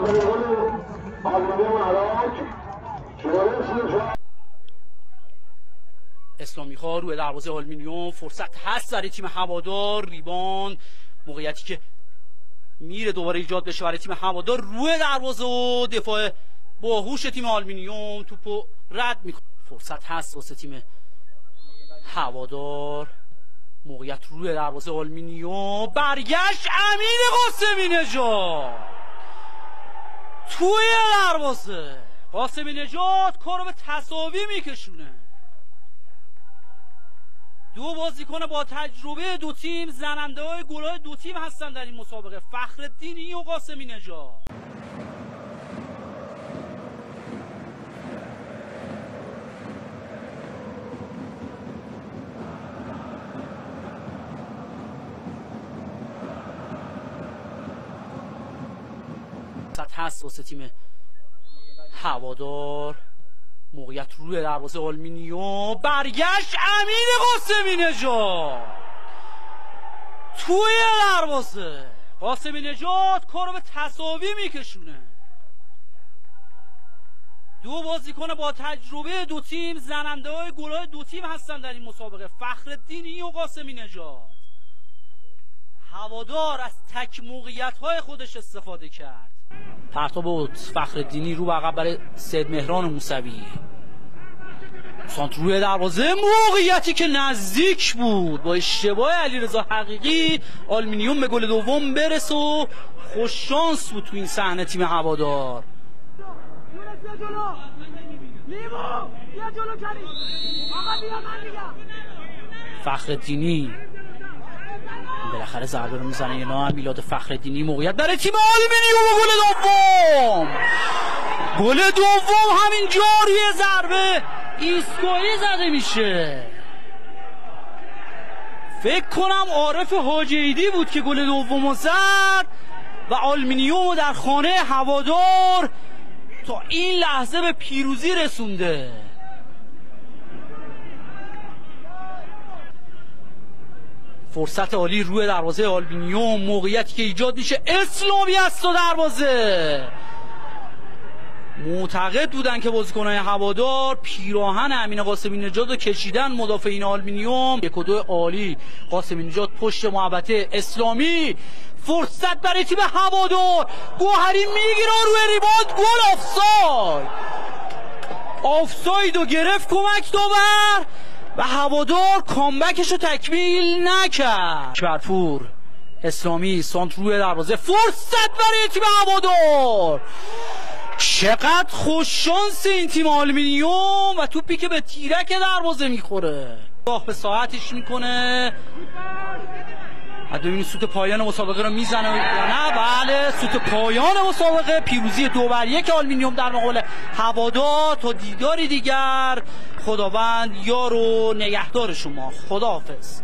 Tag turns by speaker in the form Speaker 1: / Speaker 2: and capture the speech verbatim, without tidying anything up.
Speaker 1: اسلامی ها روی دروازه آلومینیوم، فرصت هست برای تیم هوادار. ریباند، موقعیتی که میره دوباره ایجاد بشه برای تیم هوادار روی دروازه و دفاع باهوش تیم آلومینیوم توپو رد میکنه. فرصت هست واسه تیم هوادار. موقعیت روی دروازه آلومینیوم، برگشت امین قاسمی نژاد توی دروازه. قاسمی نژاد کارو به تساوی میکشونه. دو بازیکن با تجربه دو تیم زننده های گل‌های دو تیم هستن در این مسابقه، فخرالدینی و قاسمی نژاد. هست واسه تیم هوادار. موقعیت روی دروازه آلومینیوم، برگشت امین قاسمی نژاد توی دروازه. قاسمی نژاد کارو به تساوی میکشونه. دو بازیکن با تجربه دو تیم زننده های گل‌های دو تیم هستن در این مسابقه، فخرالدینی و قاسمی نژاد. هوادار از تک موقعیت های خودش استفاده کرد. پرتاب بود فخرالدینی رو به عقب برای سید مهران موسوی. سانت روی دروازه، موقعیتی که نزدیک بود با اشتباه علیرضا حقیقی آلومینیوم به گل دوم برسه و خوش شانس بود تو این صحنه تیم هوادار. فخرالدینی بالاخره ضربه رو میزنه یه نام میلاد فخرالدینی. موقعیت برای تیم آلومینیوم و گل دوم. گل دوم همین جاری ضربه ایستگاهی زده میشه. فکر کنم عارف حاجیدی بود که گل دوم زد و آلومینیوم در خانه هوادار تا این لحظه به پیروزی رسونده. فرصت عالی روی دروازه آلومینیوم، موقعیتی که ایجاد میشه اسلامی است و دروازه. معتقد بودن که بازیکنان هوادار پیراهن امین قاسمی نژاد رو کشیدن مدافعین آلومینیوم. یک و دو عالی. قاسمی نژاد پشت محوطه، اسلامی فرصت برای تیم هوادار. گوهری میگیره روی ریباند، گل. آفساید آفساید رو گرفت کمک داور و هوادار کامبکش رو تکمیل نکرد. برپور، اسلامی، سانت روی دروازه، فرصت برای تیم هوادار. چقدر خوش شانس این تیم آلومینیوم و توپی که به تیرک دروازه میخوره. راه به ساعتش میکنه. ببینید سوت پایان مسابقه رو میزنه یا نه. بله، سوت پایان مسابقه، پیروزی دو بر یک آلومینیوم در مقابل هوادار. تا دیداری دیگر، خداوند یار و نگهدار شما. خداحافظ.